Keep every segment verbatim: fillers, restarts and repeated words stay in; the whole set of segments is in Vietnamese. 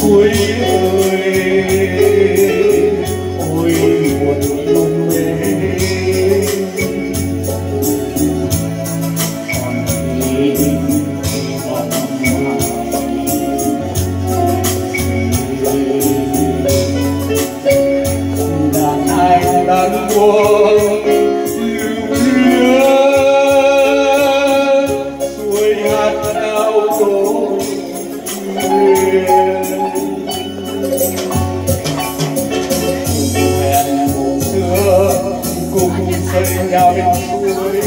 suối ơi, ôi buồn lung mê còn gì mong đàn ai đàn buông lưu luyến suối hát theo câu hẹn hôm xưa cùng xây nhà bên suối,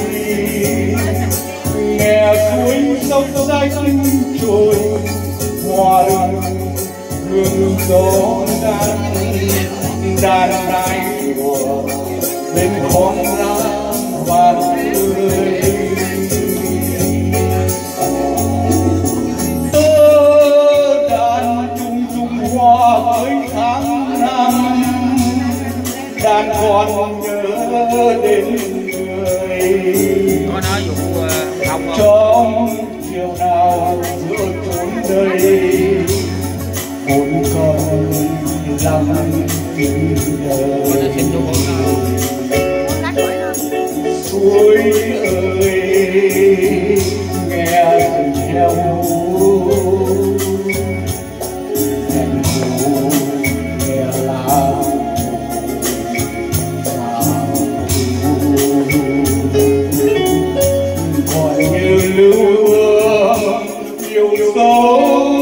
nghe suối sông xanh trôi hoa rừng hương gió đan đàn nai mùa bên con lá vàng tươi. Tơ đàn chung chung hoa với tháng năm, đàn còn nhớ đến người trong chiều nào giữa chốn đây hồn còn lặng tình đời. Suối ơi nghe rừng theo hẹn hò nghe lá còn như lưu hương yêu dấu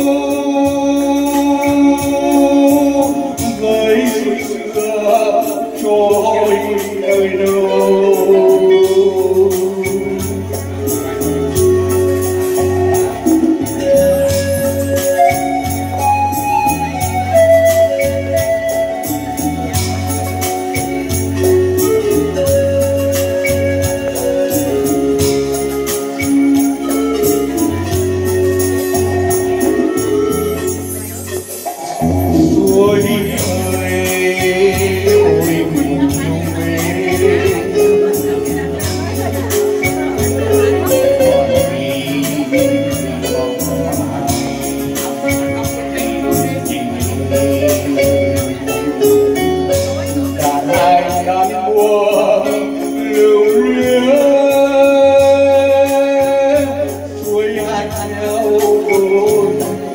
với xưa trôi nơi đâu. Suối ơi, ôi buồn lung mê còn gì đàn ai đàn buông lưu luyến suối hát theo ôi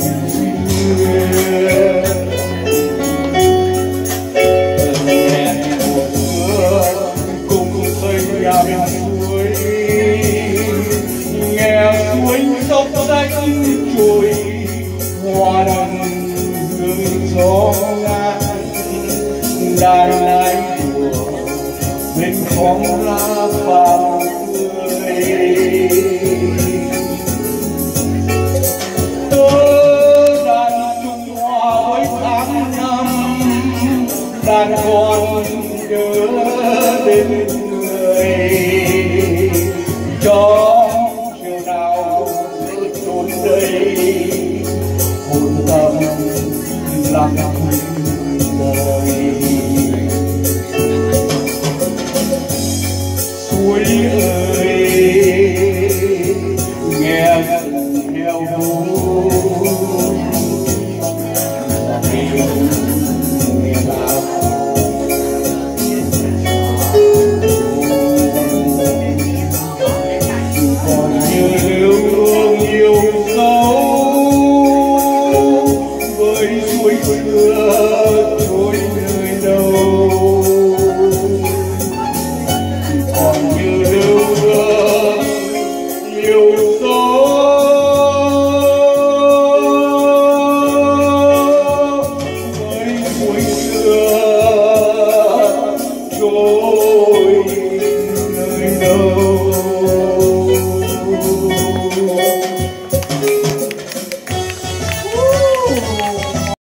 nhà bên suối, nghe suối sông xanh trôi hoa đằng hương gió ngát đàn nai mùa bên khóm lá vàng tươi. Tơ đàn chung hoa với tháng năm, đàn còn nhớ đến trong chiều nào giữa chốn đây hồn tâm lặng